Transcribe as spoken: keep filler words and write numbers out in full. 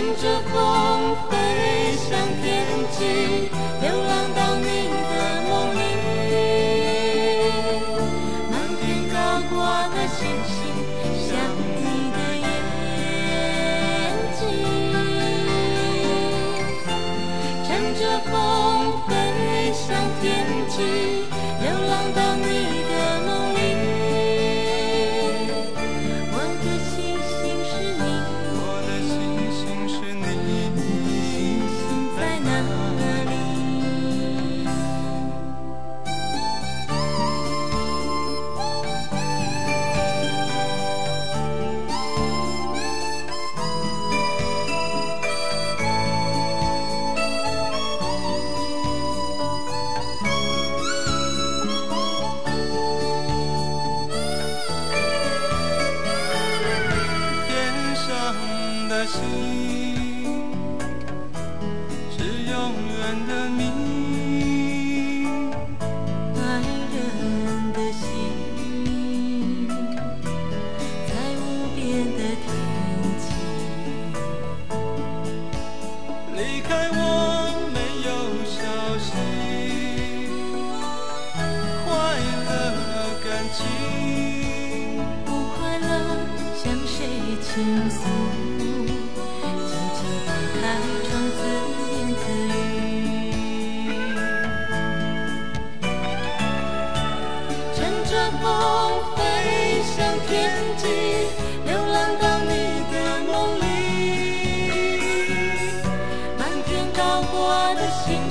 着风飞向天际，流浪到你的梦里。满天高挂的星星，像你的眼睛。乘着风飞向天际，流浪到你的梦里。我的星星是你， 我的星星是你， 星星在哪里？ 天上的星是永远的谜， 爱人的心，在无边的天际。 离开我没有消息，快乐感情不快乐向谁倾诉？轻轻打开窗，自言自语。乘着风飞向天际，流浪到你的梦里。满天高挂的星